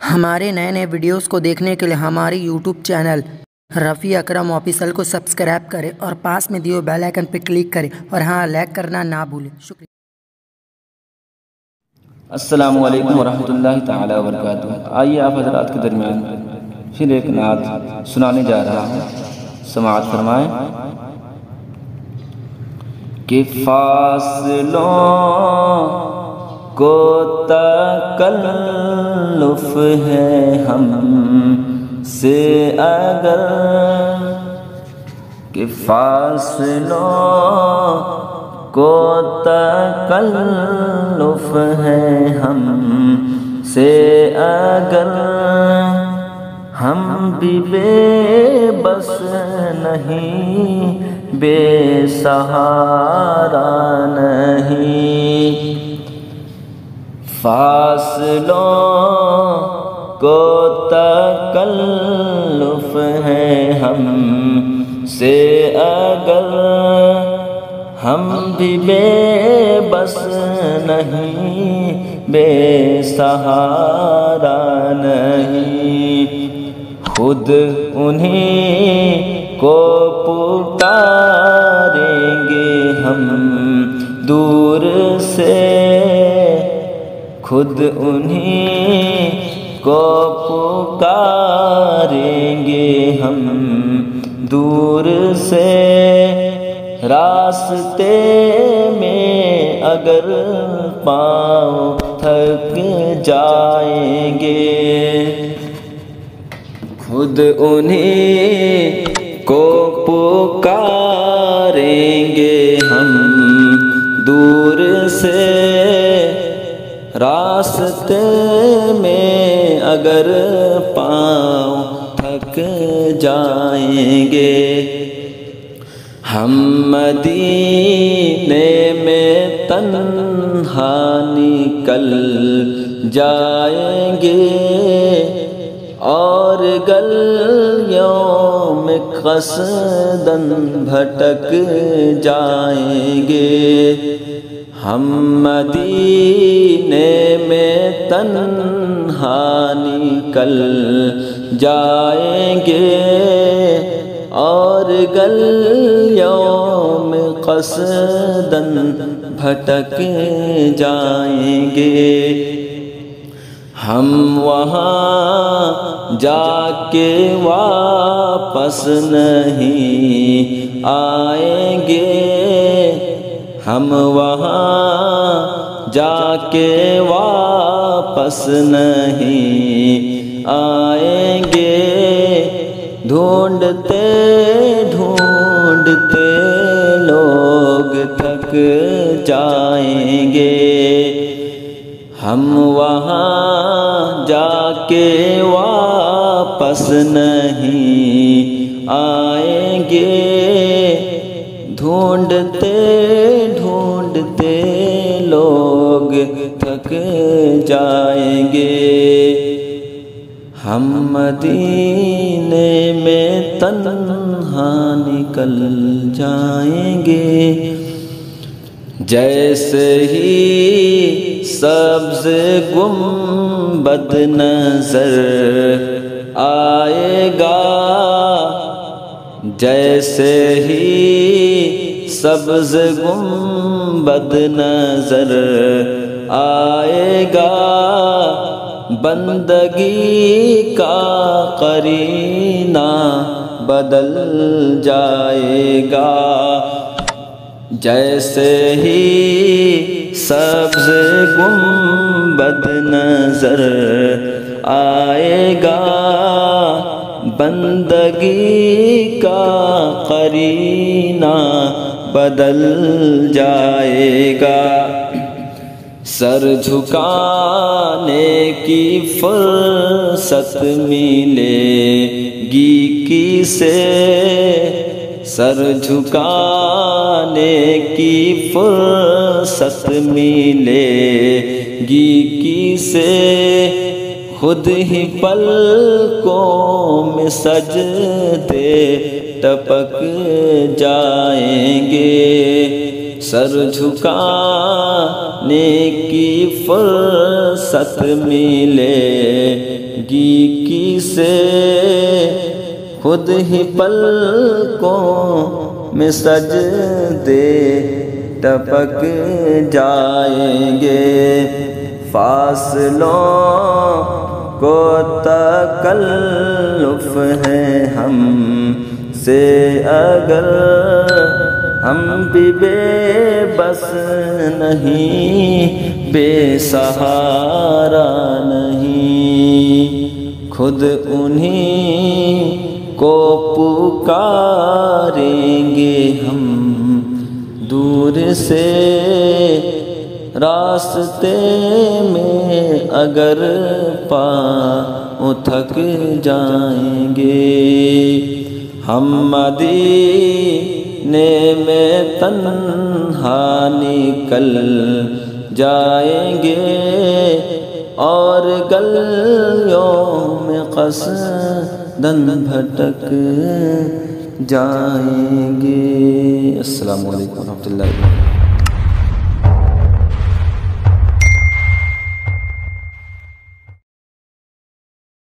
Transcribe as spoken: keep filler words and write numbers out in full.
ہمارے نئے نئے ویڈیوز کو دیکھنے کے لیے ہماری YouTube channel Rafi Akram official کو سبسکرائب کریں اور پاس میں دیے بیل آئیکن پر کلک کریں اور ہاں لائک کرنا نہ بھولیں۔ شکریہ۔ السلام علیکم ورحمۃ اللہ تعالی وبرکاتہ۔ آئیے آپ حضرات کے درمیان پھر ایک نعت سنانے جا رہا ہوں، سماعت فرمائیں۔ کہ فاصلوں کو تکلف ہے ہم سے اگر، کہ فاصلوں کو تکلف ہے ہم سے اگر، ہم بھی بے بس نہیں، بے سہارا نہیں۔ فاصلوں کو تکلف ہے ہم سے اگر، ہم بھی بے بس نہیں، بے سہارا نہیں۔ خود انہیں کو پکاریں گے ہم دور سے، خود انہیں کو پکاریں گے ہم دور سے۔ راستے میں اگر پاؤں تھک جائیں گے، خود انہیں کو پکاریں گے ہم دور سے۔ راستے میں اگر پاؤں تھک جائیں گے، ہم مدینے میں تنہا نکل جائیں گے، اور گلیوں میں قصداً بھٹک جائیں گے۔ ہم مدینے میں تنہا نکل جائیں گے، اور گلیوں میں قصداً بھٹک جائیں گے۔ ہم وہاں جا کے واپس نہیں آئیں گے، ہم وہاں جا کے واپس نہیں آئیں گے۔ ڈھونڈتے ڈھونڈتے لوگ تھک جائیں گے، ہم وہاں جا کے واپس نہیں آئیں گے۔ ڈھونڈتے ڈھونڈتے لوگ تھک جائیں گے، ہم مدینے میں تنہا نکل جائیں گے۔ جیسے ہی سبز گنبد نظر آئے گا، جیسے ہی سبز گنبد نظر آئے گا، بندگی کا قرینہ بدل جائے گا۔ جیسے ہی سبز گنبد نظر آئے گا، بندگی کا قرینہ بدل جائے گا۔ سر جھکانے کی فرصت ملے گی کسے، سر جھکانے کی فرصت ملے گی کسے، خود ہی پلکوں میں سجدے ٹپک جائیں گے، سر جھکانے کی فرصت ملے گی کی سے خود ہی پلکوں میں سجدے ٹپک جائیں گے، فاصلوں کو تکلف ہے ہم سے اگر ہم بھی بے بس نہیں، بے سہارا نہیں، خود انہی کو پکاریں گے ہم دور سے راستے میں اگر پاؤں تھک جائیں گے، ہم مدینے میں تنہا نکل جائیں گے اور گلیوں میں قصداً بھٹک جائیں گے۔ السلام علیکم ورحمۃ اللہ وبرکاتہ۔